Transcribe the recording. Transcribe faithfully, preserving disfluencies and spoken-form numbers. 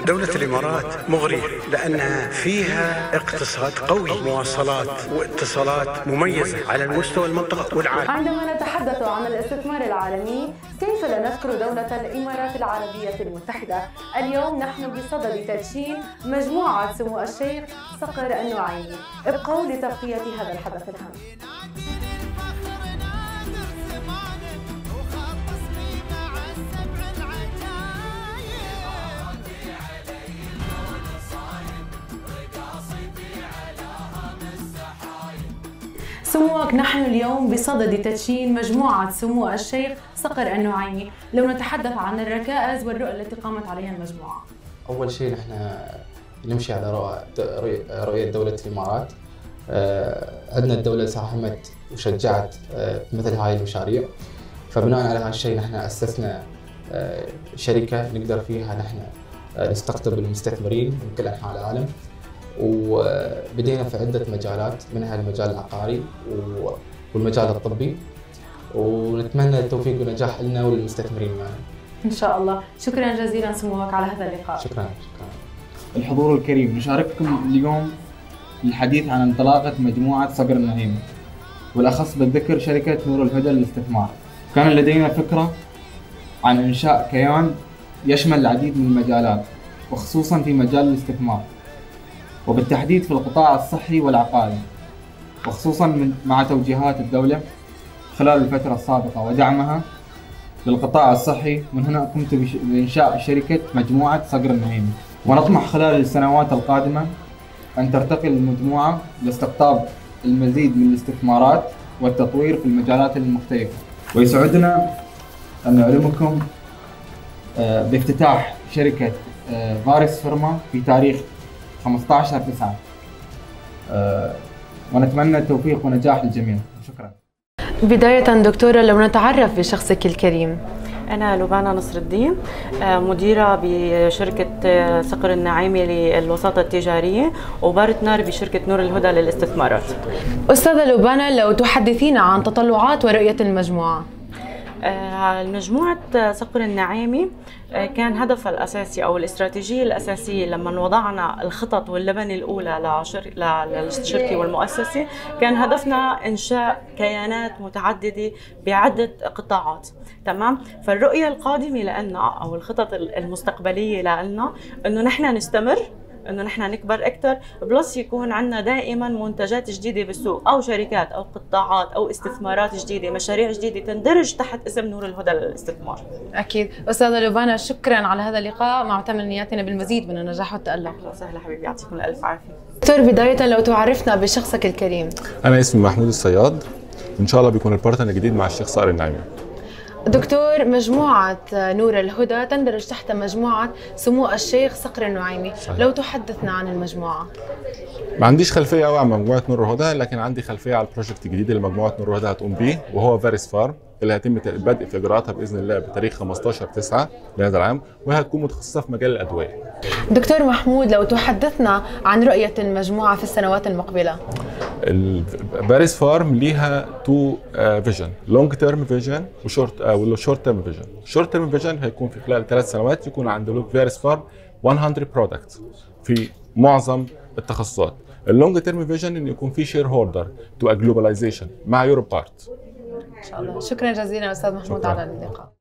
دولة الإمارات مغرية لأنها فيها اقتصاد قوي، مواصلات واتصالات مميزة على المستوى المنطقة والعالم. عندما نتحدث عن الاستثمار العالمي كيف لا نذكر دولة الإمارات العربية المتحدة؟ اليوم نحن بصدد تدشين مجموعة سمو الشيخ صقر النعيمي. ابقوا لتغطية هذا الحدث الهام. سموك، نحن اليوم بصدد تدشين مجموعة سمو الشيخ صقر النعيمي. لو نتحدث عن الركائز والرؤى التي قامت عليها المجموعة. أول شيء نحن نمشي على رؤية دولة الإمارات. عندنا الدولة ساهمت وشجعت مثل هاي المشاريع، فبناء على هذا الشيء نحن أسسنا شركة نقدر فيها نحن نستقطب المستثمرين من كل أنحاء العالم، وبدينا في عدة مجالات منها المجال العقاري والمجال الطبي، ونتمنى التوفيق والنجاح لنا وللمستثمرين معنا إن شاء الله. شكرا جزيلا سموك على هذا اللقاء. شكرا شكرا. الحضور الكريم، نشارككم اليوم للحديث عن انطلاقة مجموعة صقر النعيمي، والأخص بالذكر شركة نور الهدى للاستثمار. كان لدينا فكرة عن إنشاء كيان يشمل العديد من المجالات، وخصوصا في مجال الاستثمار، وبالتحديد في القطاع الصحي والعقاري، وخصوصا مع توجيهات الدولة خلال الفترة السابقة ودعمها للقطاع الصحي. من هنا قمت بإنشاء شركة مجموعة صقر النعيمي، ونطمح خلال السنوات القادمة أن ترتقي المجموعة لاستقطاب المزيد من الاستثمارات والتطوير في المجالات المختلفة. ويسعدنا أن نعلمكم بافتتاح شركة فارس فارما في تاريخ خمسة عشر تسعة، ونتمنى التوفيق ونجاح للجميع. شكرا. بداية دكتورة، لو نتعرف بشخصك الكريم. أنا لبانة نصر الدين، مديرة بشركة صقر النعيمي للوساطة التجارية، وبارتنر بشركة نور الهدى للاستثمارات. أستاذة لبانة، لو تحدثينا عن تطلعات ورؤية المجموعة. مجموعة صقر النعيمي كان هدفها الأساسي أو الاستراتيجية الأساسية لما وضعنا الخطط واللبنة الأولى للشركة والمؤسسة، كان هدفنا إنشاء كيانات متعددة بعدة قطاعات. تمام. فالرؤية القادمة لنا أو الخطط المستقبلية لنا إنه نحن نستمر، انه نحن نكبر اكثر، بلس يكون عندنا دائما منتجات جديده بالسوق، او شركات او قطاعات او استثمارات جديده، مشاريع جديده تندرج تحت اسم نور الهدى للاستثمار. اكيد. استاذه لبانة، شكرا على هذا اللقاء، مع تمنياتنا بالمزيد من النجاح والتالق. اهلا وسهلا حبيبي، يعطيكم الف عافيه. دكتور، بدايه لو تعرفنا بشخصك الكريم. انا اسمي محمود الصياد، ان شاء الله بيكون البارتنر الجديد مع الشيخ صقر النعيمي. دكتور، مجموعة نور الهدى تندرج تحت مجموعة سمو الشيخ صقر النعيمي. صحيح. لو تحدثنا عن المجموعة. ما عنديش خلفية قوي عن مجموعة نور الهدى، لكن عندي خلفية على البروجكت الجديد اللي مجموعة نور الهدى هتقوم بيه، وهو فارس فارم، اللي هيتم البدء في اجراءاتها باذن الله بتاريخ خمسة عشر تسعة لهذا العام، وهي هتكون متخصصة في مجال الادوية. دكتور محمود، لو تحدثنا عن رؤية المجموعة في السنوات المقبلة. فارس فارم ليها تو فيجن، لونج تيرم فيجن وشورت وشورت تيرم فيجن. شورت تيرم فيجن هيكون في خلال ثلاث سنوات يكون عند فارس فارم مئة برودكت في معظم التخصصات. اللونج تيرم فيجن انه يكون في شير هولدر تو ا جلوباليزيشن مع يوروب بارت. ان شاء الله. شكرا جزيلا استاذ محمود. شكرا على اللقاء.